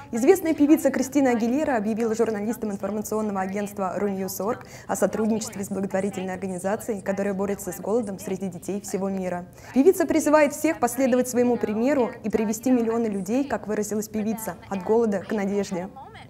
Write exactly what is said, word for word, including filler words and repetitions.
Известная певица Кристина Агилера объявила журналистам информационного агентства Runews точка орг о сотрудничестве с благотворительной организацией, которая борется с голодом среди детей всего мира. Певица призывает всех последовать своему примеру и привести миллионы людей, как выразилась певица, от голода к надежде.